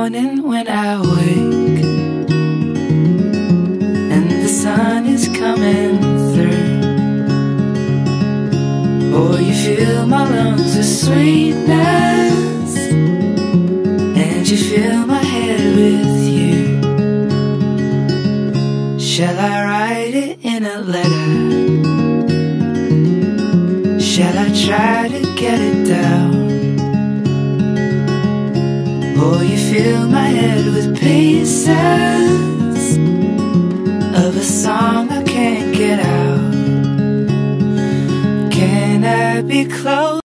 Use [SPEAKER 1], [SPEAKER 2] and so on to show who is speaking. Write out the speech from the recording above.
[SPEAKER 1] morning when I wake and the sun is coming through. Oh, you fill my lungs with sweetness, and you fill my head with you. Shall I write it in a letter? Shall I try to get it down? Oh, you fill my head with pieces of a song I can't get out. Can I be close?